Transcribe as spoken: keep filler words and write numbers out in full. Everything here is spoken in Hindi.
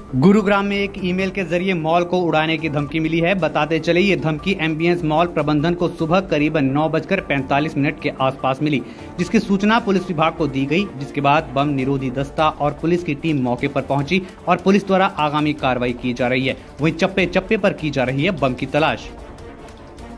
गुरुग्राम में एक ईमेल के जरिए मॉल को उड़ाने की धमकी मिली है। बताते चले ये धमकी एमबीएस मॉल प्रबंधन को सुबह करीबन नौ बजकर पैंतालीस मिनट के आसपास मिली, जिसकी सूचना पुलिस विभाग को दी गई, जिसके बाद बम निरोधी दस्ता और पुलिस की टीम मौके पर पहुंची और पुलिस द्वारा आगामी कार्रवाई की जा रही है। वहीं चप्पे चप्पे पर की जा रही है बम की तलाश।